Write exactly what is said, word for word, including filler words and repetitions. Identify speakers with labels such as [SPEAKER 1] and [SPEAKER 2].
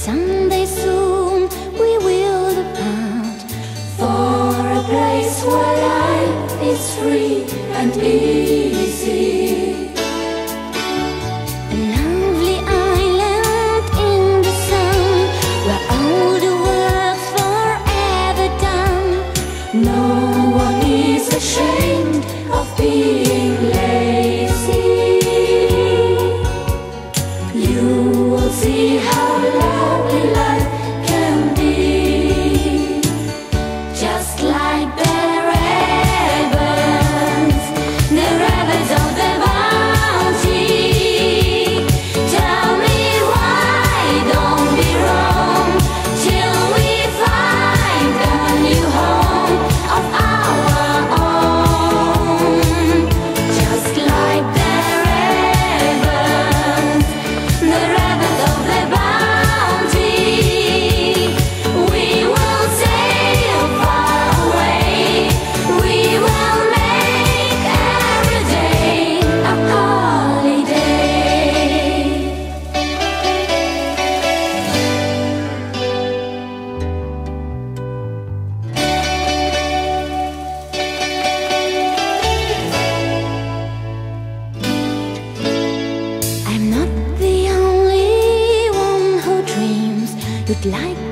[SPEAKER 1] someday soon we will depart
[SPEAKER 2] for a place where life is free and easy.
[SPEAKER 1] A lovely island in the sun, where all the work's forever done.
[SPEAKER 2] No one is ashamed of being lazy. You will see how lovely life can be, just like the ravens, the ravens of the bounty. Tell me why don't we roam till we find a new home of our own, just like the ravens, the ravens of the bounty. We will sail far away, we will make every day a holiday. I'm not the only one who dreams you'd like